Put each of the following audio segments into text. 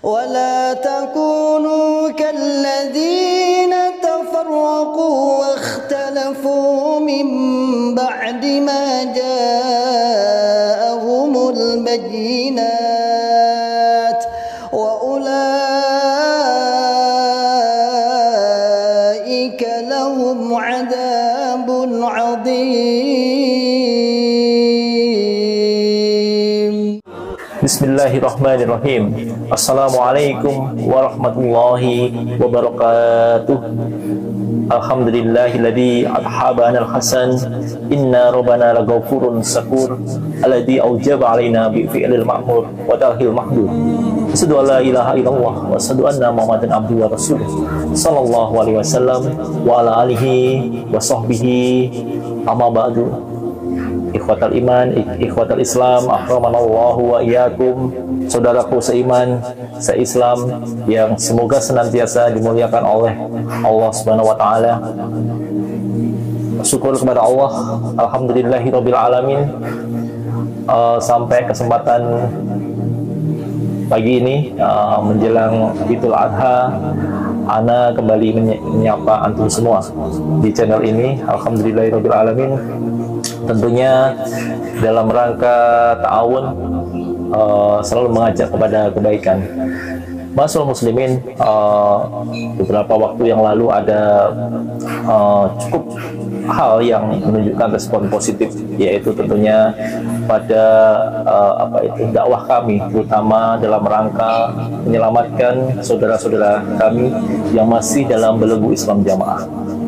ولا تكونوا كالذين تفرقوا واختلفوا من بعد ما جاءهم البينات وأولئك لهم عذاب عظيم. Bismillahirrahmanirrahim. Assalamualaikum warahmatullahi wabarakatuh. Alhamdulillahilladzi adhabana al-hasan. Inna rabbana laghafurun syakur. Alladzi aujaba alaina bi fi'lil ma'mur wa tarhil mahdur. Asyhadu an la ilaha illallah wa asyhadu anna Muhammadan abduhu wa rasuluh. Sallallahu alaihi wasallam wa ala alihi wa sahbihi. Amma ba'du. Ikhwatal iman, ikhwatal Islam, akramanallahu wa iyyakum. Saudaraku seiman, seislam yang semoga senantiasa dimuliakan oleh Allah Subhanahu wa taala. Syukur kepada Allah, alhamdulillahirabbil alamin. Sampai kesempatan pagi ini menjelang Idul Adha, ana kembali menyapa antum semua di channel ini. Alhamdulillahirabbil alamin. Tentunya dalam rangka ta'awun, selalu mengajak kepada kebaikan. Ma'asyiral muslimin, beberapa waktu yang lalu ada cukup hal yang menunjukkan respon positif, yaitu tentunya pada dakwah kami, terutama dalam rangka menyelamatkan saudara-saudara kami yang masih dalam belenggu Islam Jamaah.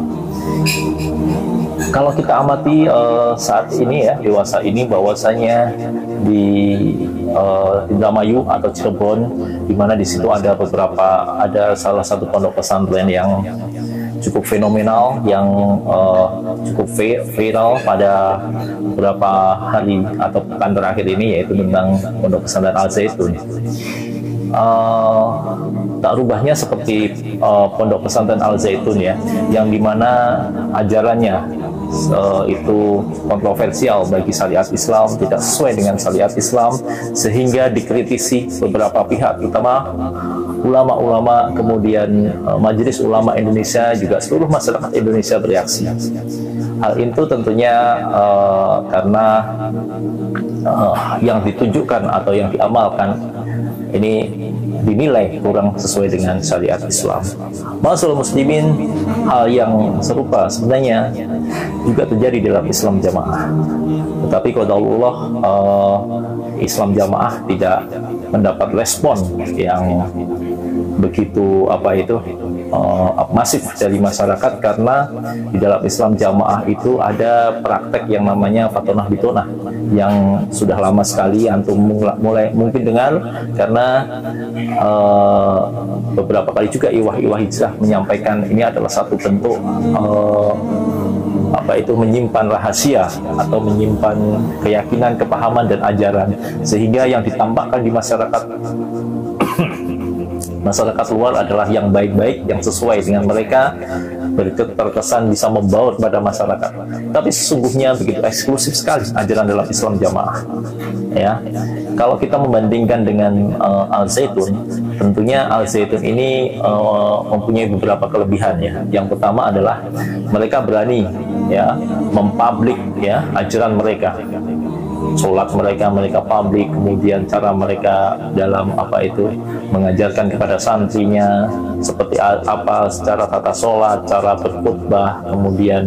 Kalau kita amati saat ini ya, dewasa ini, bahwasanya di Indramayu atau Cirebon, di mana di situ ada salah satu pondok pesantren yang cukup fenomenal, yang cukup viral pada beberapa hari atau pekan terakhir ini, yaitu tentang pondok pesantren Al Zaitun. Tak rubahnya seperti pondok pesantren Al Zaitun ya, yang dimana ajarannya itu kontroversial bagi syariat Islam, tidak sesuai dengan syariat Islam, sehingga dikritisi beberapa pihak, terutama ulama-ulama, kemudian Majelis Ulama Indonesia, juga seluruh masyarakat Indonesia bereaksi. Hal itu tentunya karena yang ditunjukkan atau yang diamalkan ini dinilai kurang sesuai dengan syariat Islam. Ma'asyiral muslimin, hal yang serupa sebenarnya juga terjadi dalam Islam Jamaah. Tetapi qadarullah, Islam Jamaah tidak mendapat respon yang begitu masif dari masyarakat, karena di dalam Islam Jamaah itu ada praktek yang namanya fatonah bitonah yang sudah lama sekali antum mulai mungkin dengar, karena beberapa kali juga Iwah Hijrah menyampaikan ini adalah satu bentuk menyimpan rahasia atau menyimpan keyakinan, kepahaman dan ajaran, sehingga yang ditampakkan di masyarakat luar adalah yang baik-baik, yang sesuai dengan mereka, terkesan bisa membaur kepada masyarakat. Tapi sesungguhnya begitu eksklusif sekali ajaran dalam Islam Jamaah. Ya, kalau kita membandingkan dengan Al Zaitun, tentunya Al Zaitun ini mempunyai beberapa kelebihan ya. Yang pertama adalah mereka berani ya mempublik ya ajaran mereka. Sholat mereka publik, kemudian cara mereka dalam mengajarkan kepada santrinya seperti apa secara tata sholat, cara berkhutbah, kemudian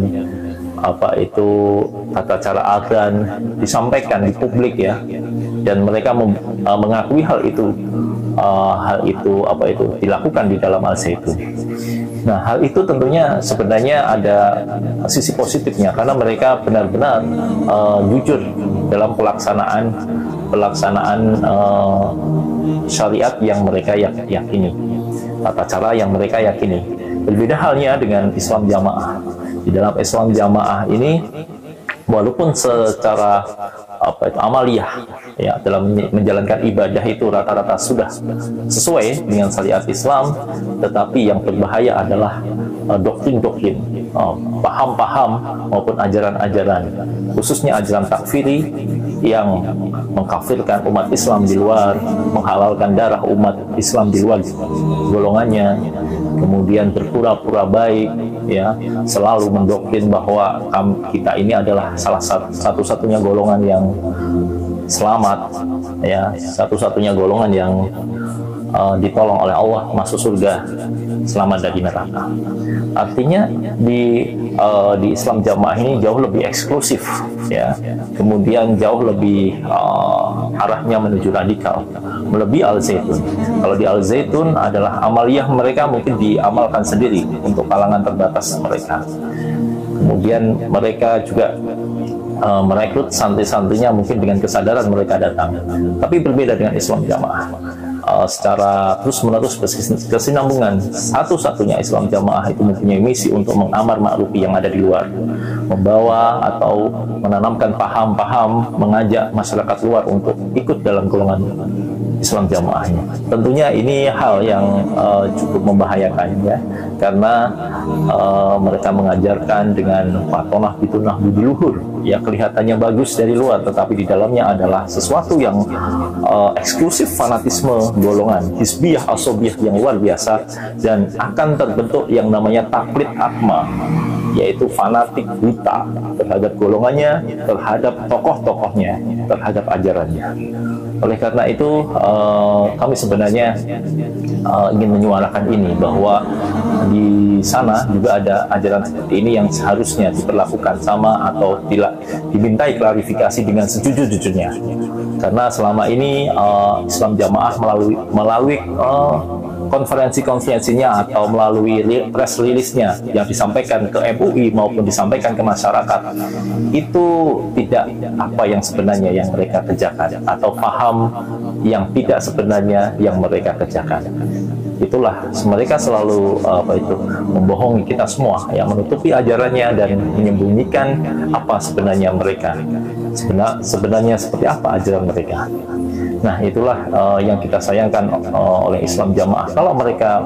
tata cara adzan disampaikan di publik ya, dan mereka mengakui hal itu dilakukan di dalam Al Zaitun. Nah, hal itu tentunya sebenarnya ada sisi positifnya, karena mereka benar-benar jujur dalam pelaksanaan syariat yang mereka yakini, tata cara yang mereka yakini. Berbeda halnya dengan Islam Jamaah. Di dalam Islam Jamaah ini, walaupun secara amaliyah ya, dalam menjalankan ibadah itu rata-rata sudah sesuai dengan syariat Islam, tetapi yang berbahaya adalah doktrin-doktrin, paham-paham maupun ajaran-ajaran, khususnya ajaran takfiri yang mengkafirkan umat Islam di luar, menghalalkan darah umat Islam di luar golongannya, kemudian berpura-pura baik, ya, selalu mendoktrin bahwa kita ini adalah salah satu-satunya golongan yang selamat, ya, satu-satunya golongan yang ditolong oleh Allah masuk surga, selamat dari neraka. Artinya di Islam Jamaah ini jauh lebih eksklusif, ya, kemudian jauh lebih arahnya menuju radikal, melebihi Al-Zaitun. Kalau di Al-Zaitun adalah amaliyah mereka mungkin diamalkan sendiri untuk kalangan terbatas mereka. Kemudian mereka juga merekrut santri-santrinya mungkin dengan kesadaran mereka datang. Tapi berbeda dengan Islam Jamaah. Secara terus-menerus kesinambungan, satu-satunya Islam Jamaah itu mempunyai misi untuk mengamar ma'rufi yang ada di luar, membawa atau menanamkan paham-paham, mengajak masyarakat luar untuk ikut dalam golongan Islam Jamaahnya. Tentunya ini hal yang cukup membahayakan, ya, karena mereka mengajarkan dengan patonah bitunah budi luhur, ya, kelihatannya bagus dari luar, tetapi di dalamnya adalah sesuatu yang eksklusif, fanatisme golongan hizbiyah asobiyah yang luar biasa, dan akan terbentuk yang namanya taklid akma, yaitu fanatik buta terhadap golongannya, terhadap tokoh-tokohnya, terhadap ajarannya. Oleh karena itu kami sebenarnya ingin menyuarakan ini, bahwa di sana juga ada ajaran seperti ini yang seharusnya diperlakukan sama atau dimintai klarifikasi dengan sejujur-jujurnya. Karena selama ini Islam Jamaah melalui konferensi-konferensinya atau melalui press release-nya yang disampaikan ke MUI maupun disampaikan ke masyarakat, itu tidak apa yang sebenarnya yang mereka kerjakan, atau paham yang tidak sebenarnya yang mereka kerjakan. Itulah mereka selalu membohongi kita semua, yang menutupi ajarannya dan menyembunyikan apa sebenarnya mereka. Sebenarnya seperti apa ajaran mereka. Nah, itulah yang kita sayangkan oleh Islam Jamaah. Kalau mereka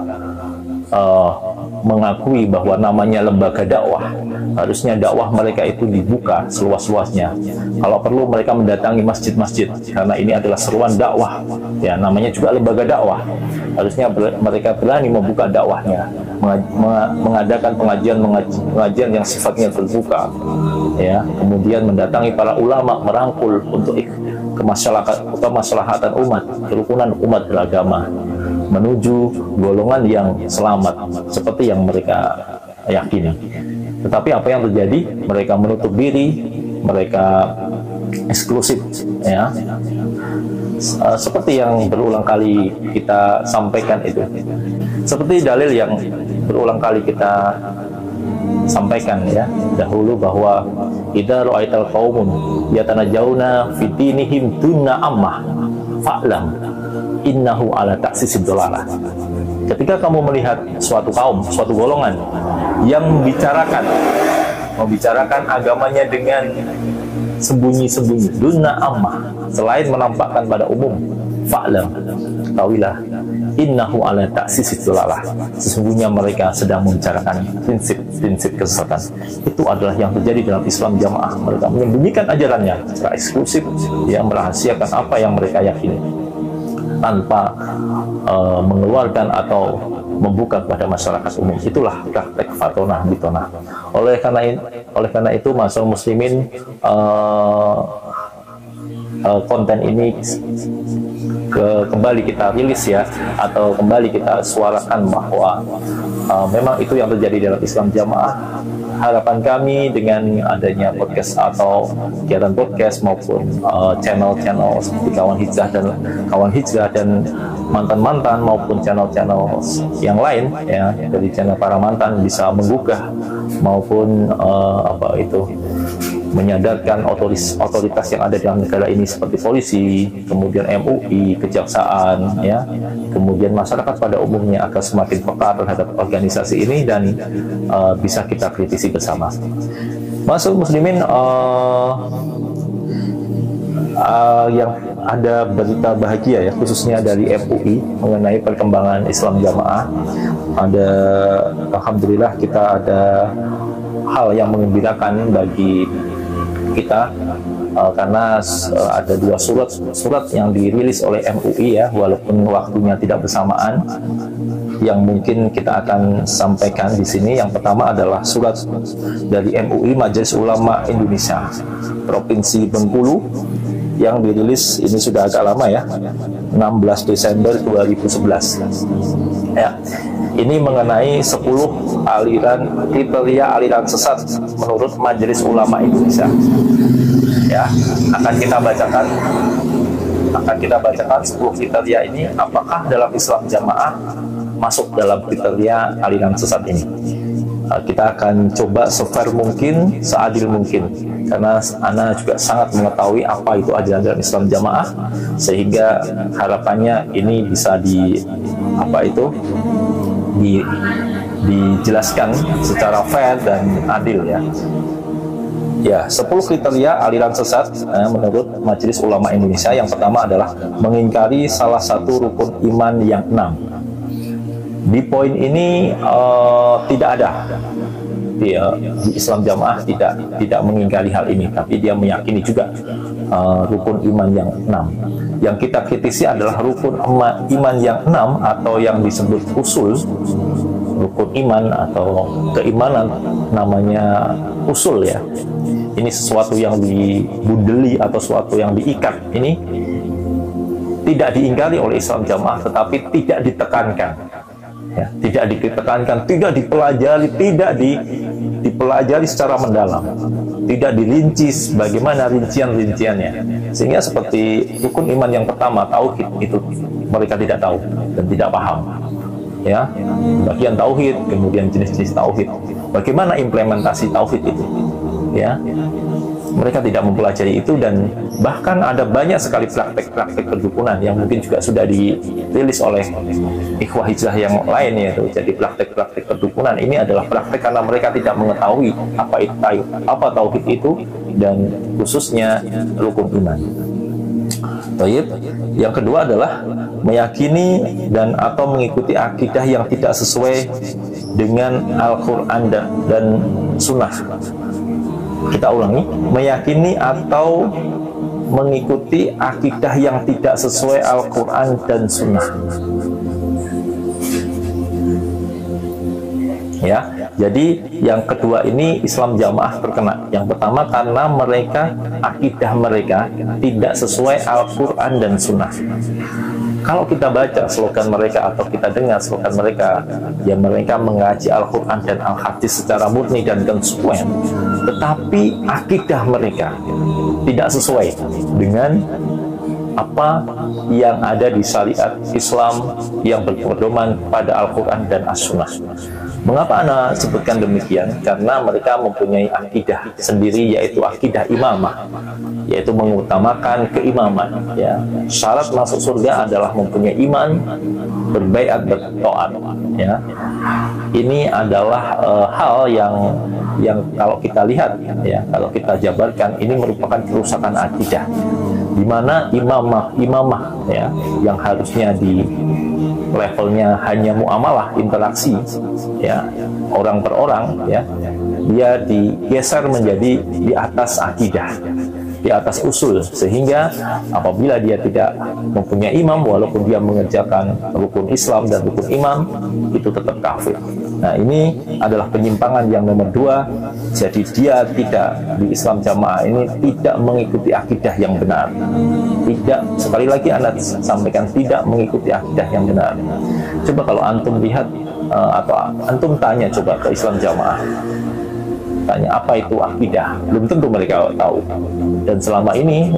mengakui bahwa namanya lembaga dakwah, harusnya dakwah mereka itu dibuka seluas-luasnya. Kalau perlu mereka mendatangi masjid-masjid, karena ini adalah seruan dakwah, ya, namanya juga lembaga dakwah. Harusnya mereka berani membuka dakwahnya, mengadakan pengajian yang sifatnya terbuka, ya, kemudian mendatangi para ulama, merangkul untuk kemaslahatan umat, kerukunan umat beragama, menuju golongan yang selamat seperti yang mereka yakini. Tetapi apa yang terjadi? Mereka menutup diri, mereka eksklusif, ya, seperti yang berulang kali kita sampaikan itu. Seperti dalil yang berulang kali kita sampaikan, ya, dahulu, bahwa idza ra'aital qaumun yatanajawna fi dinihim dunna ammah fa'lam innahu ala taksisid dolalah. Ketika kamu melihat suatu kaum, suatu golongan yang membicarakan agamanya dengan sembunyi-sembunyi, dunna ammah, selain menampakkan pada umum, fa'lam, ketahuilah, innahu ala taksisid dolalah, sesungguhnya mereka sedang membicarakan prinsip-prinsip kesesatan. Itu adalah yang terjadi dalam Islam Jamaah. Mereka menyembunyikan ajarannya secara eksklusif, yang merahasiakan apa yang mereka yakini, tanpa mengeluarkan atau membuka kepada masyarakat umum. Itulah praktek fatonah bitonah. Oleh karena itu, masyarakat muslimin, konten ini kembali kita rilis, ya, atau kembali kita suarakan bahwa memang itu yang terjadi dalam Islam Jamaah. Harapan kami dengan adanya podcast atau kegiatan podcast maupun channel-channel seperti Kawan Hijrah dan mantan-mantan, maupun channel-channel yang lain, ya, dari channel para mantan, bisa menggugah maupun menyadarkan otoritas yang ada dalam negara ini seperti polisi, kemudian MUI, kejaksaan, ya, kemudian masyarakat pada umumnya akan semakin peka terhadap organisasi ini dan bisa kita kritisi bersama. Masuk muslimin, yang ada berita bahagia, ya, khususnya dari MUI mengenai perkembangan Islam Jamaah. Alhamdulillah, kita ada hal yang menggembirakan bagi kita, karena ada dua surat yang dirilis oleh MUI ya, walaupun waktunya tidak bersamaan. Yang mungkin kita akan sampaikan di sini, yang pertama adalah surat dari MUI Majelis Ulama Indonesia Provinsi Bengkulu yang dirilis ini sudah agak lama ya, 16 Desember 2011 ya. Ini mengenai 10 aliran kriteria aliran sesat menurut Majelis Ulama Indonesia ya. Akan kita bacakan 10 kriteria ini, apakah dalam Islam Jamaah masuk dalam kriteria aliran sesat ini. Kita akan coba sefair mungkin, seadil mungkin, karena Ana juga sangat mengetahui apa itu ajaran dalam Islam Jamaah, sehingga harapannya ini bisa dijelaskan secara fair dan adil ya. Ya, 10 kriteria aliran sesat menurut Majelis Ulama Indonesia. Yang pertama adalah mengingkari salah satu rukun iman yang 6. Di poin ini tidak ada di Islam Jamaah tidak mengingkari hal ini, tapi dia meyakini juga rukun iman yang 6. Yang kita kritisi adalah rukun iman yang 6 atau yang disebut usul. Rukun iman atau keimanan namanya usul ya. Ini sesuatu yang dibundeli atau sesuatu yang diikat. Ini tidak diingkari oleh Islam Jamaah, tetapi tidak ditekankan. Ya, tidak ditekankan, tidak dipelajari, dipelajari secara mendalam, tidak dirinci bagaimana rincian-rinciannya, sehingga seperti rukun iman yang pertama, tauhid, itu mereka tidak tahu dan tidak paham ya, bagian tauhid, kemudian jenis-jenis tauhid, bagaimana implementasi tauhid itu ya, mereka tidak mempelajari itu. Dan bahkan ada banyak sekali praktek-praktek perdukunan yang mungkin juga sudah dirilis oleh ikhwah hijrah yang lain yaitu. Jadi praktek-praktek perdukunan ini adalah praktek karena mereka tidak mengetahui apa tauhid itu dan khususnya rukun iman. Baik. Yang kedua adalah meyakini dan atau mengikuti akidah yang tidak sesuai dengan Al-Quran dan Sunnah. Kita ulangi, meyakini atau mengikuti akidah yang tidak sesuai Al-Quran dan Sunnah. Ya, jadi yang kedua ini Islam Jamaah terkena. Yang pertama karena akidah mereka tidak sesuai Al-Quran dan Sunnah. Kalau kita baca slogan mereka atau kita dengar slogan mereka, ya mereka mengaji Al-Quran dan Al-Hadis secara murni dan konsekuen, tetapi akidah mereka tidak sesuai dengan apa yang ada di syariat Islam yang berpedoman pada Al-Quran dan As-Sunnah. Mengapa Anda sebutkan demikian? Karena mereka mempunyai akidah sendiri, yaitu akidah imamah, yaitu mengutamakan keimaman ya. Syarat masuk surga adalah mempunyai iman, berbaiat, bertaat ya. Ini adalah hal yang kalau kita lihat ya, kalau kita jabarkan, ini merupakan kerusakan akidah, di mana imamah ya, yang harusnya di levelnya hanya muamalah, interaksi ya, orang per orang ya, dia digeser menjadi di atas akidah, di atas usul, sehingga apabila dia tidak mempunyai imam, walaupun dia mengerjakan rukun Islam dan rukun iman, itu tetap kafir. Nah, ini adalah penyimpangan yang nomor 2. Jadi dia tidak, di Islam Jamaah ini tidak mengikuti akidah yang benar. Tidak, sekali lagi Anda sampaikan, tidak mengikuti akidah yang benar. Coba kalau antum lihat atau antum tanya coba ke Islam Jamaah, tanya apa itu akidah, belum tentu mereka tahu. Dan selama ini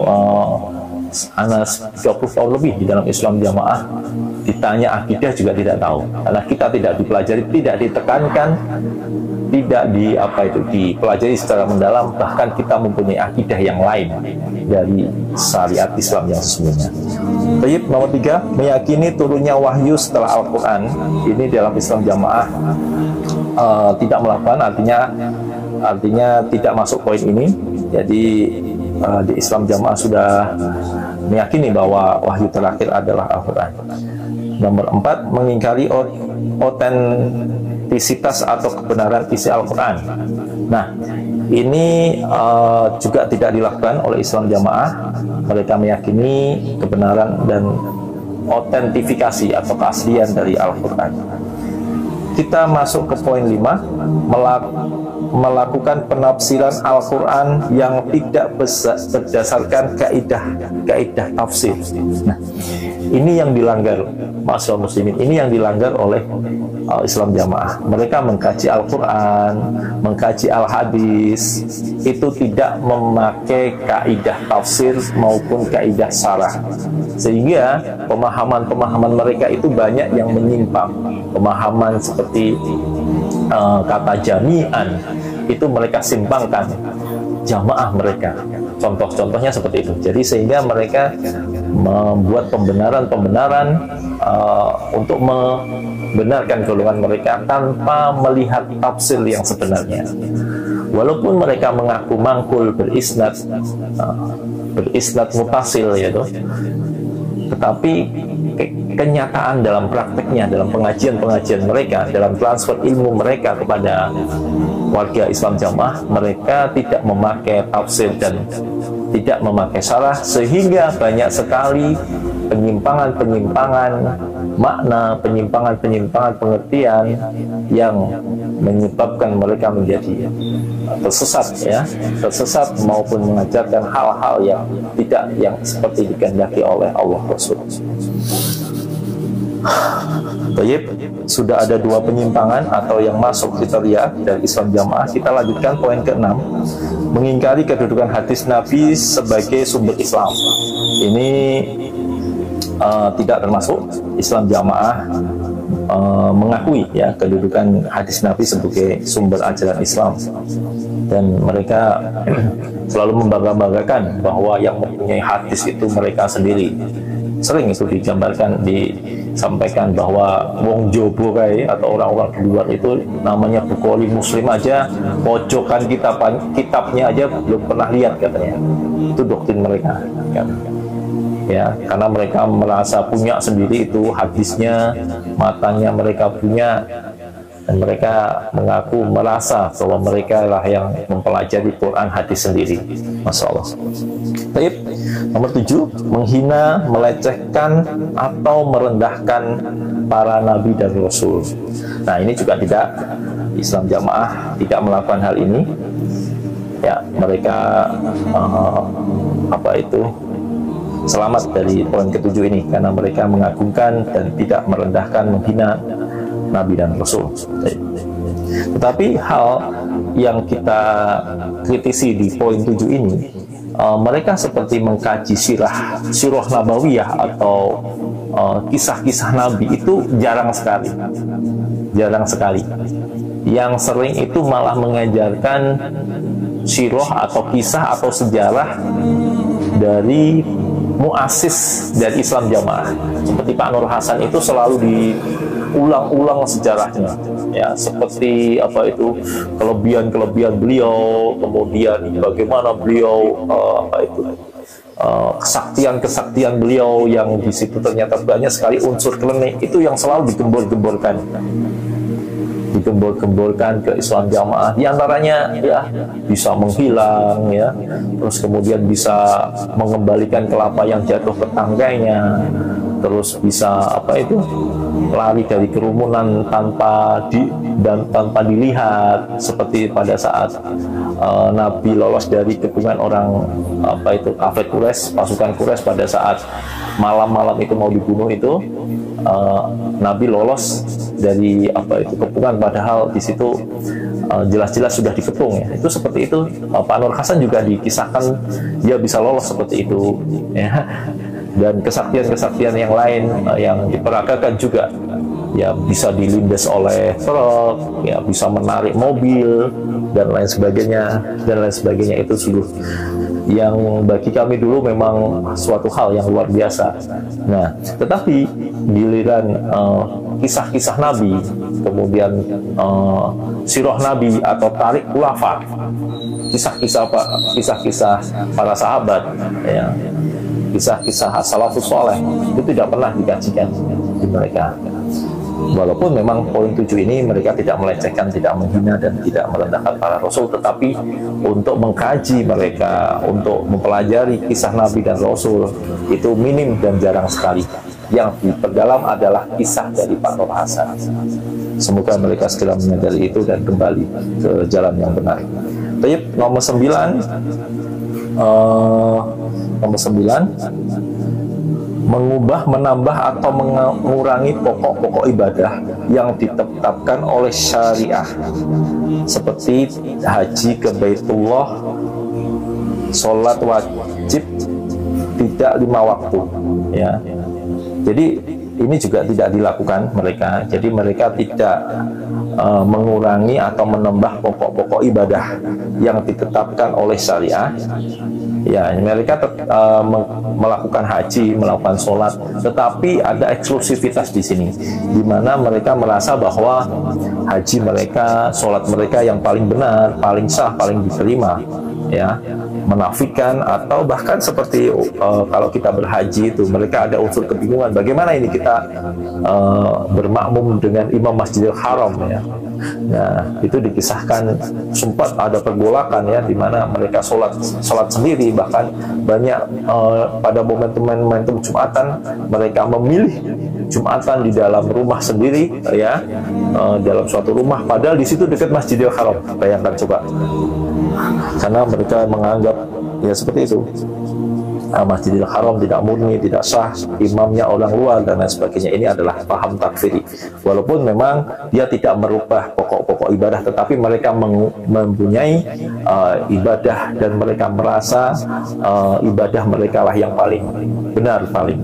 Anda 30 tahun lebih di dalam Islam Jamaah, ditanya akidah juga tidak tahu, karena kita tidak dipelajari, tidak ditekankan, tidak dipelajari secara mendalam. Bahkan kita mempunyai akidah yang lain dari syariat Islam yang sesungguhnya. Baik, nomor 3, meyakini turunnya wahyu setelah Al-Quran. Ini dalam Islam Jamaah tidak melakukan, artinya tidak masuk poin ini. Jadi di Islam Jamaah sudah meyakini bahwa wahyu terakhir adalah Al-Quran. Nomor 4, mengingkari otentisitas atau kebenaran isi Al-Quran. Nah, Ini juga tidak dilakukan oleh Islam Jamaah. Mereka meyakini kebenaran dan otentifikasi atau keaslian dari Al-Quran. Kita masuk ke poin 5, melakukan penafsiran Al-Quran yang tidak berdasarkan kaidah tafsir. Nah, ini yang dilanggar, masyaallah muslimin, ini yang dilanggar oleh Islam Jamaah. Mereka mengkaji Al-Quran, mengkaji Al-Hadis, itu tidak memakai kaidah tafsir maupun kaidah syarah, sehingga pemahaman-pemahaman mereka itu banyak yang menyimpang. Pemahaman seperti kata jami'an itu mereka simpangkan jamaah mereka. Contoh-contohnya seperti itu. Jadi sehingga mereka membuat pembenaran-pembenaran untuk membenarkan golongan mereka tanpa melihat tafsir yang sebenarnya. Walaupun mereka mengaku mangkul berisnad mutasil, yaitu, tetapi kenyataan dalam prakteknya, dalam pengajian-pengajian mereka, dalam transfer ilmu mereka kepada warga Islam Jamaah, mereka tidak memakai tafsir dan tidak memakai syarah, sehingga banyak sekali penyimpangan-penyimpangan makna, penyimpangan-penyimpangan pengertian yang menyebabkan mereka menjadi tersesat, ya, tersesat maupun mengajarkan hal-hal yang seperti dikehendaki oleh Allah Rasul. Baik, sudah ada 2 penyimpangan atau yang masuk kriteria dari Islam Jamaah. Kita lanjutkan poin ke-6, mengingkari kedudukan hadis Nabi sebagai sumber Islam. Ini tidak termasuk. Islam Jamaah mengakui, ya, kedudukan hadis Nabi sebagai sumber ajaran Islam, dan mereka selalu membangga-banggakan bahwa yang mempunyai hadis itu mereka sendiri. Sering itu disampaikan bahwa wong Jobo atau orang-orang di luar itu namanya Bukhari, Muslim aja, pojokan kitabnya aja belum pernah lihat katanya. Itu doktrin mereka, kan? Ya, karena mereka merasa punya sendiri itu hadisnya, matanya mereka punya, dan mereka mengaku merasa bahwa mereka lah yang mempelajari Quran hadis sendiri. Masya Allah. Baik, nomor 7, menghina, melecehkan atau merendahkan para nabi dan rasul. Nah, ini juga tidak, Islam Jamaah tidak melakukan hal ini. Ya, mereka selamat dari poin ke-7 ini, karena mereka mengagungkan dan tidak merendahkan, menghina Nabi dan Rasul. Tetapi hal yang kita kritisi di poin 7 ini, mereka seperti mengkaji sirah nabawiyah atau kisah-kisah Nabi itu jarang sekali. Yang sering itu malah mengajarkan sirah atau kisah atau sejarah dari muasis dari Islam Jamaah. Seperti Pak Nur Hasan itu selalu diulang-ulang sejarahnya, ya, seperti kelebihan-kelebihan beliau, kemudian bagaimana beliau kesaktian beliau yang di situ ternyata banyak sekali unsur klinik, itu yang selalu digembor-gemborkan ke Islam Jamaah. Di antaranya, ya, bisa menghilang, ya, terus kemudian bisa mengembalikan kelapa yang jatuh ke tangganya, terus bisa lari dari kerumunan tanpa dilihat, seperti pada saat Nabi lolos dari kepungan orang kafir Quraisy, pasukan Quraisy pada saat malam-malam itu mau dibunuh itu, Nabi lolos dari kepungan, padahal di situ jelas-jelas sudah dikepung, ya. Itu seperti itu. Pak Nur Hasan juga dikisahkan dia bisa lolos seperti itu, ya. Dan kesaktian-kesaktian yang lain yang diperagakan juga, ya, bisa dilindas oleh truk, ya, bisa menarik mobil dan lain sebagainya. Itu sungguh yang bagi kami dulu memang suatu hal yang luar biasa. Nah, tetapi giliran kisah-kisah Nabi, kemudian sirah Nabi atau tarik khulafa, kisah-kisah para sahabat, ya, kisah-kisah salafus soleh, itu tidak pernah dikajikan di mereka. Walaupun memang poin 7 ini mereka tidak melecehkan, tidak menghina, dan tidak merendahkan para rasul, tetapi untuk mengkaji mereka, untuk mempelajari kisah Nabi dan Rasul, itu minim dan jarang sekali. Yang diperdalam adalah kisah dari Pak Nur Hasan. Semoga mereka segera menyadari itu dan kembali ke jalan yang benar. Baik, nomor 9, mengubah, menambah, atau mengurangi pokok-pokok ibadah yang ditetapkan oleh syariah, seperti haji ke Baitullah, sholat wajib tidak 5 waktu, ya. Jadi ini juga tidak dilakukan mereka. Jadi mereka tidak mengurangi atau menambah pokok-pokok ibadah yang ditetapkan oleh syariah. Ya, mereka melakukan haji, melakukan sholat, tetapi ada eksklusivitas di sini, di mana mereka merasa bahwa haji mereka, sholat mereka yang paling benar, paling sah, paling diterima, ya, menafikan, atau bahkan seperti kalau kita berhaji itu mereka ada unsur kebingungan, bagaimana ini kita bermakmum dengan imam Masjidil Haram, ya. Nah, itu dikisahkan sempat ada pergolakan, ya, di mana mereka sholat sendiri, bahkan banyak pada momentum Jumatan mereka memilih Jumatan di dalam rumah sendiri, ya, dalam suatu rumah, padahal di situ dekat Masjidil Haram. Bayangkan coba, karena mereka menganggap ya seperti itu, Masjidil Haram tidak murni, tidak sah, imamnya orang luar, dan lain sebagainya. Ini adalah paham takfiri. Walaupun memang dia tidak merubah pokok-pokok ibadah, tetapi mereka mempunyai ibadah, dan mereka merasa ibadah mereka lah yang paling benar, paling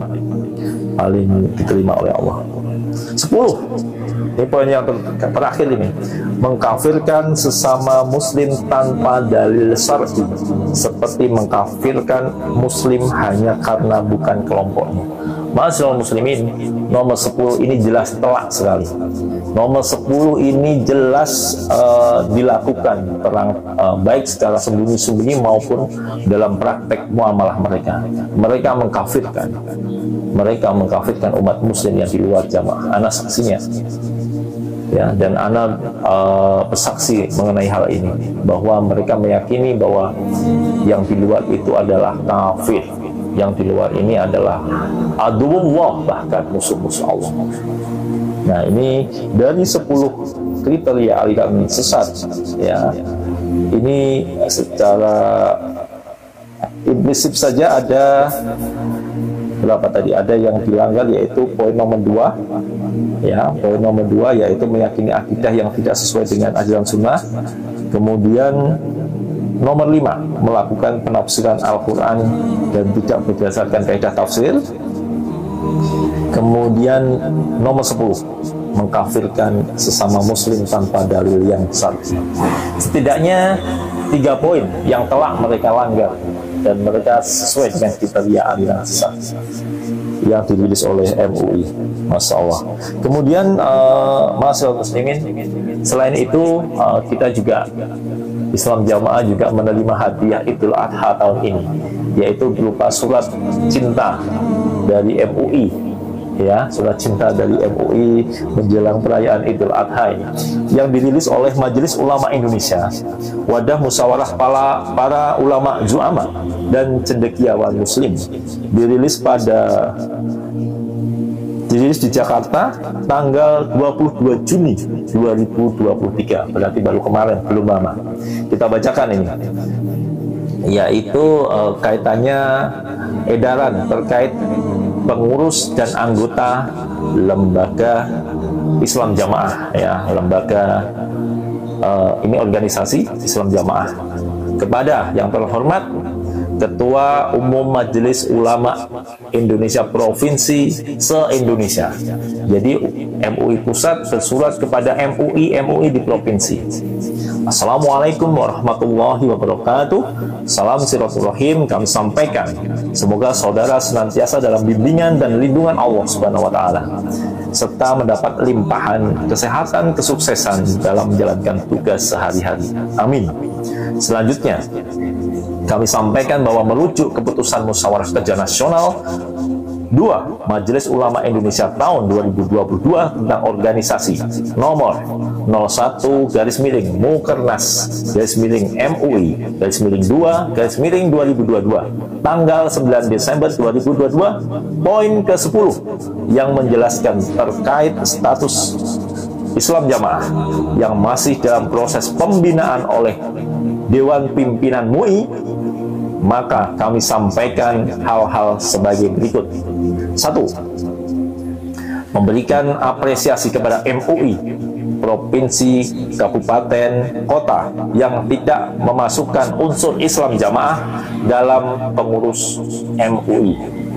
diterima oleh Allah. 10. Ini poin yang terakhir ini, mengkafirkan sesama muslim tanpa dalil syar'i, seperti mengkafirkan muslim hanya karena bukan kelompoknya. Ma'asyiral muslimin, nomor 10 ini jelas telak sekali. Nomor 10 ini jelas dilakukan perang, baik secara sembunyi-sembunyi maupun dalam praktek muamalah mereka. Mereka mengkafirkan umat muslim yang di luar jamaah. Ana saksinya, ya, dan ana bersaksi mengenai hal ini, bahwa mereka meyakini bahwa yang di luar itu adalah kafir, yang di luar ini adalah aduwwullah, bahkan musuh-musuh Allah. Nah, ini dari 10 kriteria aliran sesat, ya. Ini secara implisit saja ada berapa tadi? Ada yang dilanggar, yaitu poin nomor 2, ya. Poin nomor 2 yaitu meyakini akidah yang tidak sesuai dengan ajaran sunnah. Kemudian nomor 5, melakukan penafsiran Al-Quran dan tidak berdasarkan kaidah tafsir. Kemudian nomor 10, mengkafirkan sesama muslim tanpa dalil yang syar'i. Setidaknya 3 poin yang telah mereka langgar, dan mereka sesuai dengan kriteria aliran sesat yang dirilis oleh MUI. Masya Allah. Kemudian ma'asyiral muslimin, selain itu kita juga, Islam Jamaah juga menerima hadiah Idul Adha tahun ini, yaitu berupa surat cinta dari MUI, ya, surat cinta dari MUI menjelang perayaan Idul Adha ini, yang dirilis oleh Majelis Ulama Indonesia, wadah musyawarah para ulama zu'ama dan cendekiawan muslim, dirilis di Jakarta tanggal 22 Juni 2023, berarti baru kemarin, belum lama. Kita bacakan ini, yaitu kaitannya edaran terkait pengurus dan anggota lembaga Islam Jamaah, ya, lembaga ini organisasi Islam Jamaah, kepada yang terhormat Ketua Umum Majelis Ulama Indonesia Provinsi se-Indonesia. Jadi MUI Pusat bersurat kepada MUI di Provinsi. Assalamualaikum warahmatullahi wabarakatuh. Salam silaturahim kami sampaikan. Semoga saudara senantiasa dalam bimbingan dan lindungan Allah Subhanahu wa taala, serta mendapat limpahan kesehatan, kesuksesan dalam menjalankan tugas sehari-hari. Amin. Selanjutnya, kami sampaikan bahwa merujuk keputusan Musyawarah Kerja Nasional 2. Majelis Ulama Indonesia tahun 2022 tentang organisasi nomor 01-Mukernas-MUI-2-2022 tanggal 9 Desember 2022 poin ke-10 yang menjelaskan terkait status Islam Jamaah yang masih dalam proses pembinaan oleh Dewan Pimpinan MUI, maka kami sampaikan hal-hal sebagai berikut. 1. Memberikan apresiasi kepada MUI, provinsi, kabupaten, kota yang tidak memasukkan unsur Islam Jamaah dalam pengurus MUI.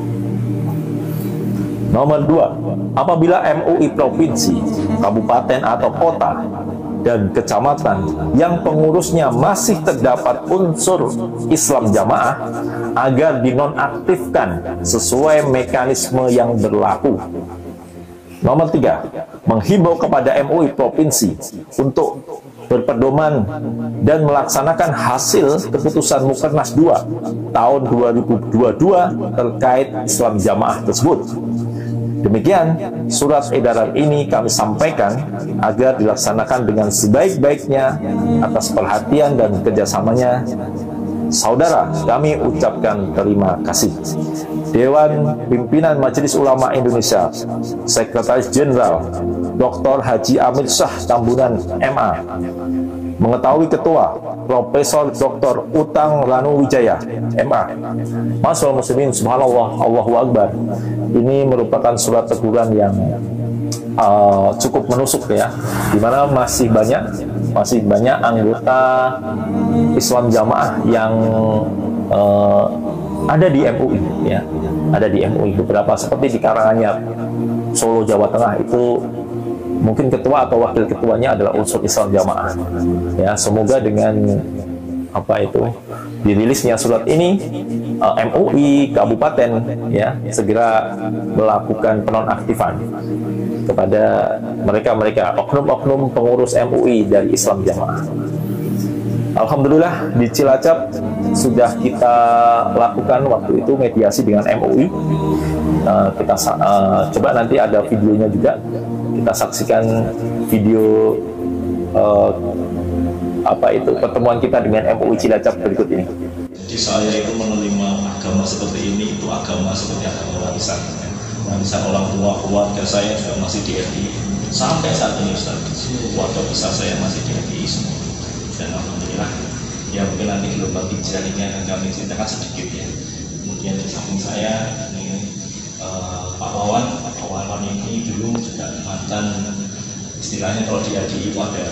Nomor 2, apabila MUI provinsi, kabupaten atau kota dan kecamatan yang pengurusnya masih terdapat unsur Islam Jamaah agar dinonaktifkan sesuai mekanisme yang berlaku. Nomor 3, menghimbau kepada MUI provinsi untuk berpedoman dan melaksanakan hasil keputusan Mukernas 2 tahun 2022 terkait Islam Jamaah tersebut. Demikian, surat edaran ini kami sampaikan agar dilaksanakan dengan sebaik-baiknya atas perhatian dan kerjasamanya. Saudara, kami ucapkan terima kasih. Dewan Pimpinan Majelis Ulama Indonesia, Sekretaris Jenderal Dr. Haji Amir Shah Tambunan MA, mengetahui Ketua Profesor Dr. Utang Ranu Wijaya MA. Masyaallah muslimin, subhanallah, Allahu Akbar. Ini merupakan surat teguran yang cukup menusuk ya, dimana masih banyak anggota Islam Jamaah yang ada di MUI ya, ada di MUI beberapa seperti di Karanganyar, Solo, Jawa Tengah itu mungkin ketua atau wakil ketuanya adalah unsur Islam Jamaah ya. Semoga dengan dirilisnya surat ini, MUI kabupaten ya segera melakukan penonaktifan kepada mereka oknum-oknum pengurus MUI dari Islam Jamaah. Alhamdulillah di Cilacap sudah kita lakukan waktu itu mediasi dengan MUI. Kita coba nanti ada videonya juga, kita saksikan video pertemuan kita dengan MUI Cilacap berikut ini. Jadi saya itu menerima agama seperti ini, itu agama seperti agama warisan. Warisan orang tua, keluarga saya juga masih di FPI sampai saat ini Ustaz. Keluarga besar saya masih di FPI semua. Dan alhamdulillah, ya mungkin nanti gelombang hijrah ini akan kami ceritakan sedikit ya. Kemudian di samping saya ini Pak Wawan ini dulu juga mantan, istilahnya kalau dia di ada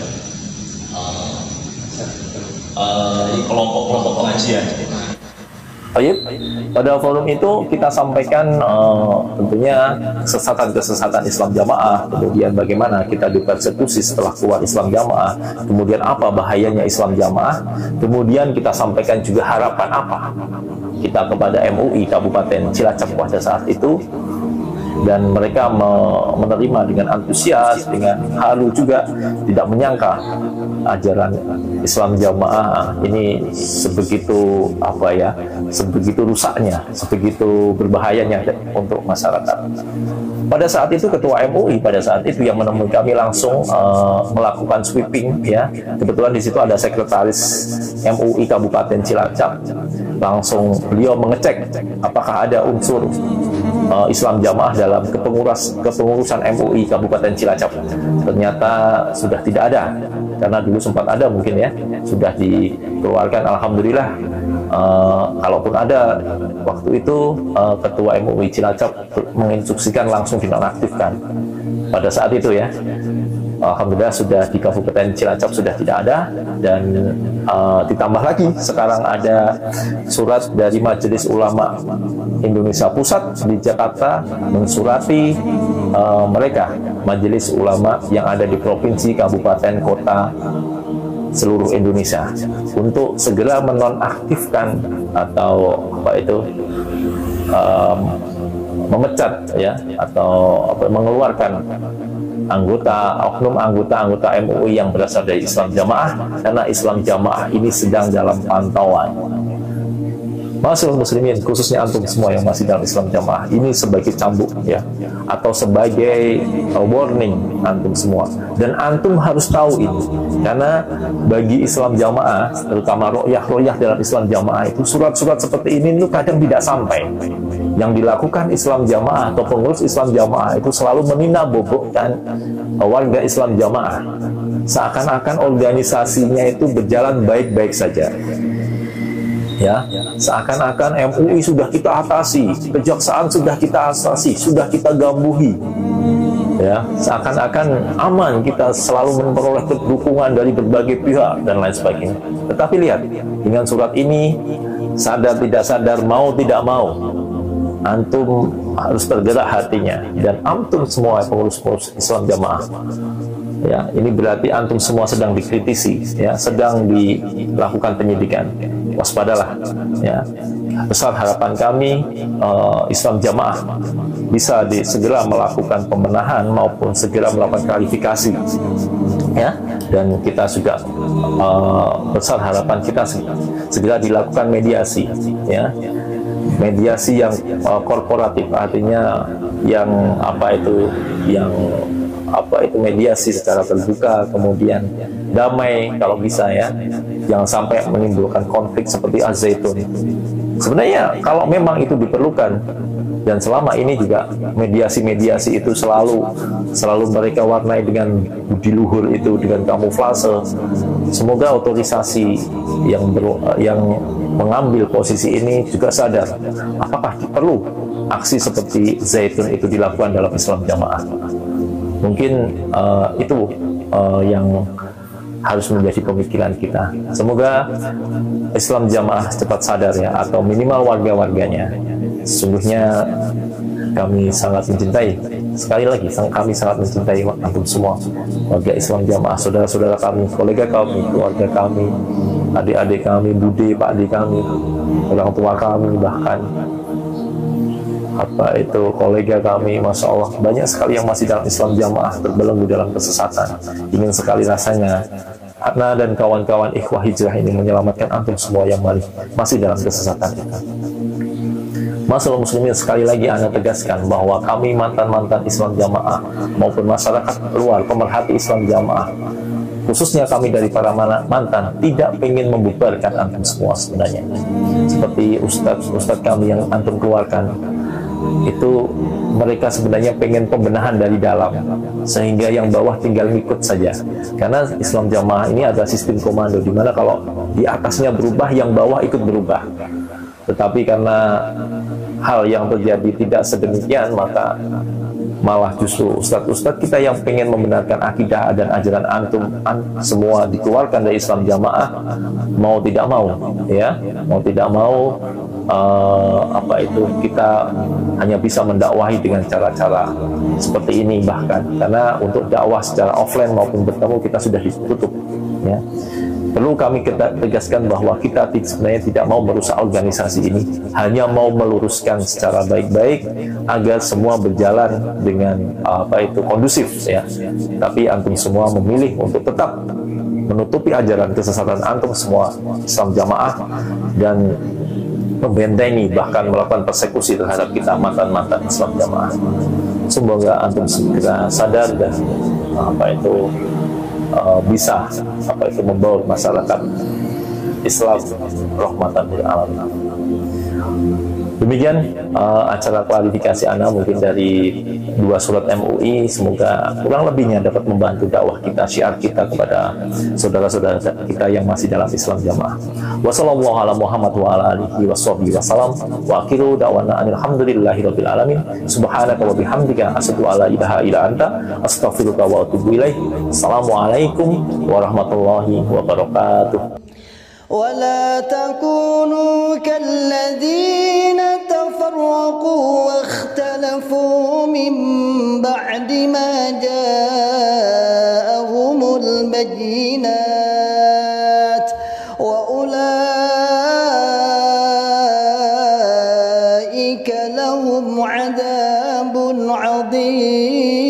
kelompok pengajian. Baik, pada forum itu kita sampaikan tentunya kesesatan-kesesatan Islam Jamaah, kemudian bagaimana kita dipersekusi setelah keluar Islam Jamaah, kemudian apa bahayanya Islam Jamaah, kemudian kita sampaikan juga harapan apa kita kepada MUI Kabupaten Cilacap pada saat itu, dan mereka menerima dengan antusias, dengan haru juga, tidak menyangka ajaran Islam Jamaah ini sebegitu sebegitu rusaknya, sebegitu berbahayanya untuk masyarakat. Pada saat itu Ketua MUI pada saat itu yang menemui kami langsung melakukan sweeping ya. Kebetulan di situ ada Sekretaris MUI Kabupaten Cilacap. Langsung beliau mengecek apakah ada unsur Islam Jamaah dalam kepengurusan MUI Kabupaten Cilacap. Ternyata sudah tidak ada, karena dulu sempat ada mungkin ya, sudah dikeluarkan. Alhamdulillah, kalaupun ada waktu itu Ketua MUI Cilacap menginstruksikan langsung dinonaktifkan pada saat itu ya. Alhamdulillah sudah di Kabupaten Cilacap sudah tidak ada, dan ditambah lagi sekarang ada surat dari Majelis Ulama Indonesia Pusat di Jakarta mensurati mereka Majelis Ulama yang ada di provinsi, kabupaten, kota seluruh Indonesia untuk segera menonaktifkan atau memecat ya, atau mengeluarkan oknum anggota MUI yang berasal dari Islam Jamaah, karena Islam Jamaah ini sedang dalam pantauan. Masyaallah muslimin, khususnya antum semua yang masih dalam Islam Jamaah, ini sebagai cambuk ya, atau sebagai warning antum semua. Dan antum harus tahu ini, karena bagi Islam Jamaah, terutama royah dalam Islam Jamaah itu, surat-surat seperti ini itu kadang tidak sampai. Yang dilakukan Islam Jamaah atau pengurus Islam Jamaah itu selalu menindakbobokkan warga Islam Jamaah, seakan-akan organisasinya itu berjalan baik-baik saja. Ya, seakan-akan MUI sudah kita atasi, kejaksaan sudah kita atasi, sudah kita gambuhi. Ya, seakan-akan aman, kita selalu memperoleh dukungan dari berbagai pihak dan lain sebagainya. Tetapi lihat, dengan surat ini, sadar tidak sadar, mau tidak mau, antum harus tergerak hatinya, dan antum semua pengurus-pengurus Islam Jamaah. Ya, ini berarti antum semua sedang dikritisi, ya, sedang dilakukan penyidikan. Waspadalah, ya. Besar harapan kami Islam Jamaah bisa segera melakukan pembenahan maupun segera melakukan klarifikasi, ya. Dan kita juga besar harapan kita segera dilakukan mediasi, ya. Mediasi yang korporatif, artinya yang mediasi secara terbuka, kemudian damai kalau bisa, ya, jangan sampai menimbulkan konflik seperti Az-Zaitun. Sebenarnya kalau memang itu diperlukan, dan selama ini juga mediasi-mediasi itu selalu mereka warnai dengan budi luhur itu, dengan kamuflase. Semoga otorisasi yang mengambil posisi ini juga sadar apakah perlu aksi seperti Zaitun itu dilakukan dalam Islam Jamaah. Mungkin itu yang harus menjadi pemikiran kita. Semoga Islam Jamaah cepat sadar, ya, atau minimal warga-warganya. Sesungguhnya kami sangat mencintai, sekali lagi kami sangat mencintai antum semua, warga Islam Jamaah, saudara-saudara kami, kolega kami, keluarga kami, adik-adik kami, bude, pakde kami, orang tua kami, bahkan kolega kami. Masya Allah, banyak sekali yang masih dalam Islam Jamaah, terbelenggu dalam kesesatan. Ingin sekali rasanya Ana dan kawan-kawan ikhwah hijrah ini menyelamatkan antum semua yang masih dalam kesesatan itu. Masyaallah muslimin, sekali lagi Ana tegaskan bahwa kami mantan-mantan Islam Jamaah maupun masyarakat luar pemerhati Islam Jamaah, khususnya kami dari para mantan, tidak ingin membubarkan antum semua sebenarnya. Seperti ustadz kami yang antum keluarkan, itu mereka sebenarnya pengen pembenahan dari dalam, sehingga yang bawah tinggal ngikut saja. Karena Islam Jamaah ini adalah sistem komando, di mana kalau di atasnya berubah, yang bawah ikut berubah. Tetapi karena hal yang terjadi tidak sedemikian, maka malah justru ustadz-ustadz kita yang pengen membenarkan akidah dan ajaran antum semua dikeluarkan dari Islam Jamaah, mau tidak mau, ya, mau tidak mau, kita hanya bisa mendakwahi dengan cara-cara seperti ini. Bahkan karena untuk dakwah secara offline maupun bertemu kita sudah ditutup, ya. Perlu kami tegaskan bahwa kita sebenarnya tidak mau merusak organisasi ini, hanya mau meluruskan secara baik-baik agar semua berjalan dengan kondusif, ya. Tapi antum semua memilih untuk tetap menutupi ajaran kesesatan antum semua Islam Jamaah dan membentengi, bahkan melakukan persekusi terhadap kita mantan-mantan Islam Jamaah. Semoga antum segera sadar dan bisa membawa masyarakat Islam rahmatan lil alamin. Demikian acara klarifikasi Ana mungkin dari 2 surat MUI. Semoga kurang lebihnya dapat membantu dakwah kita, syiar kita kepada saudara-saudara kita yang masih dalam Islam Jamaah. Wassallallahu ala Muhammad wa ala alihi washabbihi wasallam. Wa akhiru da'wana alhamdulillahirabbil alamin. Subhanaka wa bihamdika asyhadu an la ilaha illa anta astaghfiruka wa atubu ilaik. Assalamualaikum warahmatullahi wabarakatuh. ولا تكونوا كالذين تفرقوا واختلفوا من بعد ما جاءهم البينات وأولئك لهم عذاب عظيم.